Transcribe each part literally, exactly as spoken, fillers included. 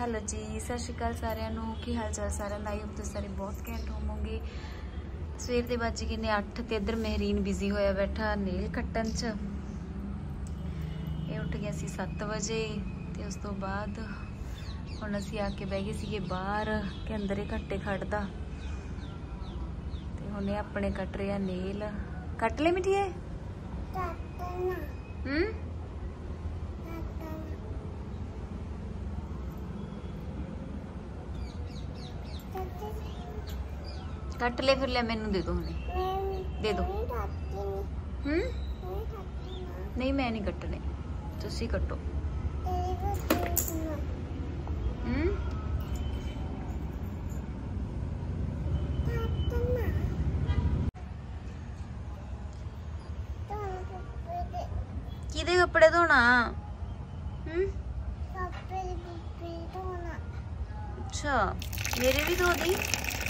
Hello जी, सत श्री अकाल सारिਆਂ ਨੂੰ। ਕੀ ਹਾਲ ਚਾਲ ਸਾਰਿਆਂ ਦਾ? ਆਈ ਤੁਸੀਂ ਸਾਰੇ ਬਹੁਤ ਘੈਂਟ ਹੋਵੋਗੇ। ਸਵੇਰ ਦੇ ਵੱਜ ਗਏ ਨੇ ਅੱਠ ਤੇ ਇੱਧਰ ਮਹਿਰੀਨ ਬਿਜ਼ੀ ਹੋਇਆ ਬੈਠਾ ਨੇਲ ਕੱਟਣ 'ਚ। ਇਹ ਉੱਠ ਗਿਆ ਸੀ ਸੱਤ ਵਜੇ ਤੇ ਉਸ ਤੋਂ ਬਾਅਦ ਹੁਣ ਅਸੀਂ ਆ ਕੇ ਬਹਿ ਗਏ ਸੀਗੇ ਬਾਹਰ ਕਿ ਅੰਦਰ ਹੀ ਘੱਟੇ ਖੜਦਾ ਤੇ ਹੁਣ ਇਹ ਆਪਣੇ ਕੱਟ ਰਿਹਾ ਨੇਲ। ਕੱਟ ਲੈ ਮਿੱਠੀਏ। ਹੂੰ कट ले फिर ले मैनू दे दो हमें दे दो। हम्म नहीं मैं नहीं कटने तुसी कटो। हम्म किदे कपड़े धोना? हम्म अच्छा मेरे भी धो दी।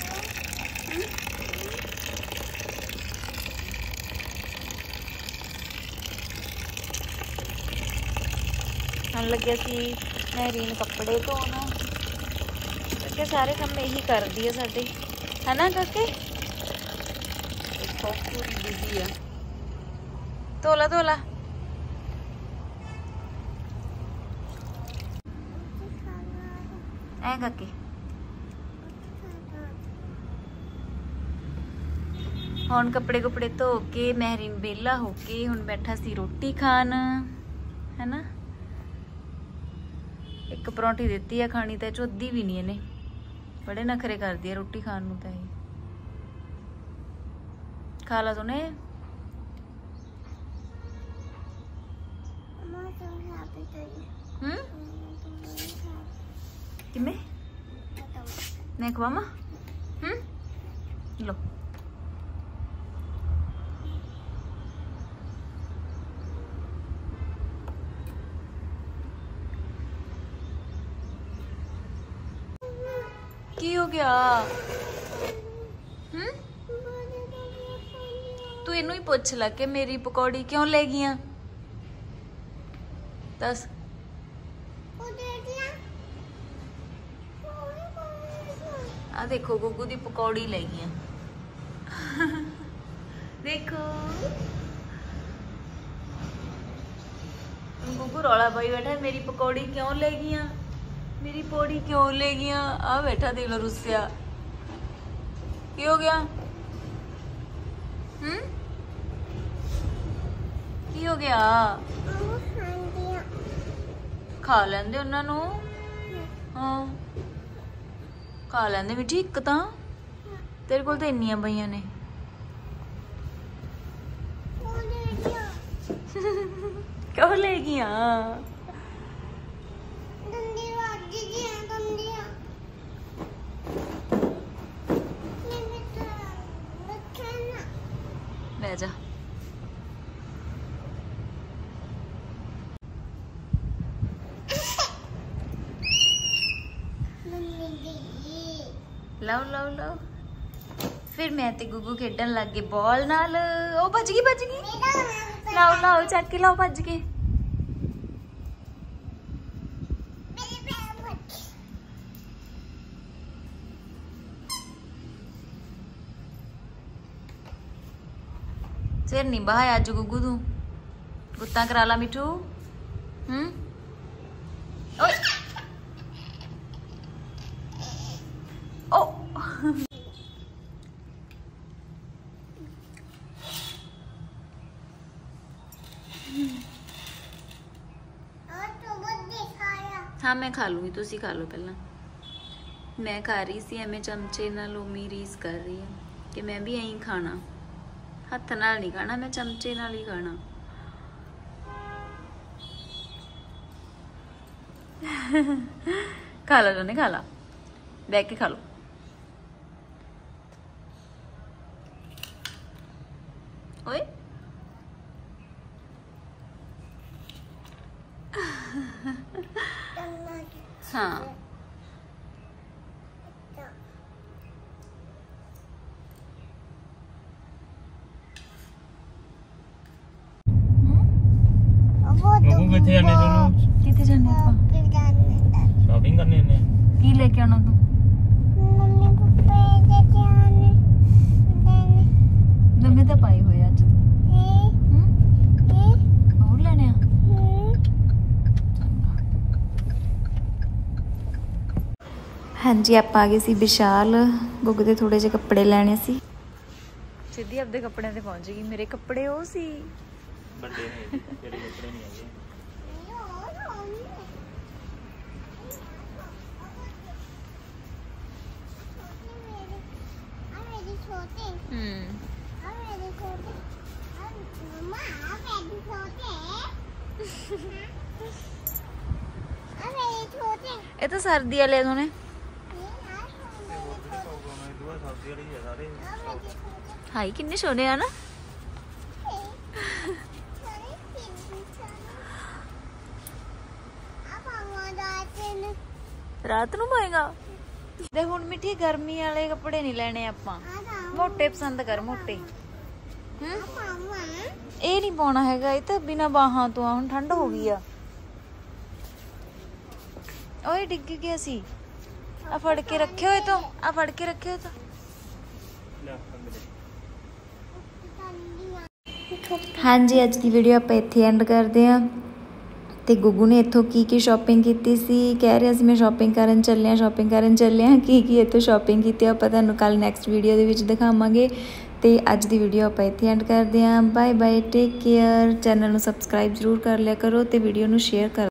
लगे सी महरीन कपड़े धोना क्योंकि सारे काम यही कर दी है साडे, है ना काके? देखो पूरी बिजी है। धोला धोला ऐ काके। हुण कपड़े कुपड़े धो के महरीन बेला होके हुण बैठा सी रोटी खान, है ना? एक परौंठी दिती है खानी तो अद्धी भी नहीं इन्हें, बड़े नखरे कर दी है रोटी खान नूं। तो खा ला सुने। हम्म किमें मैं खवामा? हम्म लो की हो गया? हम्म तू इनू ही पूछ ला कि मेरी पकौड़ी क्यों ले गई? दस। आ देखो गुगू दी पकौड़ी ले गई। देखो गुगू रौला पाई बैठा है मेरी पकौड़ी क्यों ले गई, मेरी पौड़ी क्यों ले गया। आ बैठा देख लो रुस्या। की हो गया? हम्म की हो गया? खा लेंदे उन्होंने। हाँ खा लेंदे मिठी। एक तां तेरे कोल तो इन्नियां पईयां ने। क्यों ले गया? जा लाओ लाओ लाओ। फिर मैं ते गुगू खेडन लग गए बॉल नाल। ओ भज गई भज गई। लाओ लाओ चक के लाओ भज के। सिर नहीं बहाया अज गुगू तू। गुत्ता करा ला मिठू। हम्म ओ हाँ मैं खा लूंगी, तुसी खा लो पहला। मैं खा रही सी एवें चमचे नाल उमी रीस कर रही है कि मैं भी यहीं खाना। हथ नाल नहीं खाना, मैं चमचे नाल ही खाना। खा लो जोने खा ला, बैठ के खा लो। ओए हाँ किथे जाने दोनों? किथे जाने? शॉपिंग करने ने की लेके आना तू मम्मी पापा लेके आने नਵੇਂ ਤਾਂ ਪਾਏ ਹੋਏ ਅੱਜ ए ए ਹੋਰ ਲੈਣੇ ਆ ਹਾਂਜੀ ਆਪਾਂ ਆ ਗਏ ਸੀ ਵਿਸ਼ਾਲ ਗੁੱਗ ਦੇ ਥੋੜੇ ਜਿਹੇ ਕੱਪੜੇ ਲੈਣੇ ਸੀ ਸਿੱਧੀ ਆਪਦੇ ਕੱਪੜਿਆਂ ਤੇ ਪਹੁੰਚ ਗਈ ਮੇਰੇ ਕੱਪੜੇ ਉਹ ਸੀ ਵੱਡੇ ਨੇ ਤੇਰੇ ਕੱਪੜੇ ਨਹੀਂ ਹੈਗੇ ਇਹ ਤਾਂ ਸਰਦੀ ਵਾਲੇ ਦੋਨੇ ਹਾਈ ਕਿੰਨੇ ਸੋਹਣੇ ਆ ਨਾ ਰਾਤ ਨੂੰ ਪਾਏਗਾ ਦੇ ਹੁਣ ਮਿੱਠੀ ਗਰਮੀ ਵਾਲੇ ਕੱਪੜੇ ਨਹੀਂ ਲੈਣੇ ਆਪਾਂ ਮੋਟੇ ਪਸੰਦ ਕਰ ਮੋਟੇ ਹੂੰ ਇਹ ਨਹੀਂ ਪਾਉਣਾ ਹੈਗਾ ਇਹ ਤਾਂ ਬਿਨਾ ਬਾਹਾਂ ਤੋਂ ਆ ਹੁਣ ਠੰਡ ਹੋ ਗਈ ਆ ਓਏ ਡਿੱਗ ਗਿਆ ਸੀ ਆ ਫੜ ਕੇ ਰੱਖੇ ਹੋਏ ਤੋਂ ਆ ਫੜ ਕੇ ਰੱਖੇ ਹੋਏ ਤੋਂ ਹਾਂਜੀ ਅੱਜ ਦੀ ਵੀਡੀਓ ਆਪਾਂ ਇੱਥੇ ਐਂਡ ਕਰਦੇ ਹਾਂ ਤੇ ਗੁੱਗੂ ਨੇ ਇੱਥੋਂ ਕੀ ਕੀ ਸ਼ਾਪਿੰਗ ਕੀਤੀ ਸੀ ਕਹਿ ਰਿਹਾ ਸੀ ਮੈਂ ਸ਼ਾਪਿੰਗ ਕਰਨ ਚੱਲਿਆ ਸ਼ਾਪਿੰਗ ਕਰਨ ਚੱਲਿਆ ਕੀ ਕੀ ਇੱਥੋਂ ਸ਼ਾਪਿੰਗ ਕੀਤੀ ਆਪਾਂ ਤੁਹਾਨੂੰ ਕੱਲ ਨੈਕਸਟ ਵੀਡੀਓ ਦੇ ਵਿੱਚ ਦਿਖਾਵਾਂਗੇ ਤੇ ਅੱਜ ਦੀ ਵੀਡੀਓ ਆਪਾਂ ਇੱਥੇ ਐਂਡ ਕਰਦੇ ਹਾਂ bye bye take care channel ਨੂੰ ਸਬਸਕ੍ਰਾਈਬ ਜ਼ਰੂਰ ਕਰ ਲਿਆ ਕਰੋ ਤੇ ਵੀਡੀਓ ਨੂੰ ਸ਼ੇਅਰ ਕਰ